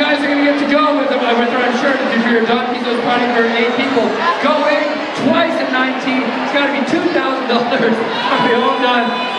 guys are going to get to go with our shirt if you're a donkey, so it's probably for 8 people. Going twice at 19, it's got to be $2,000. Are we all done?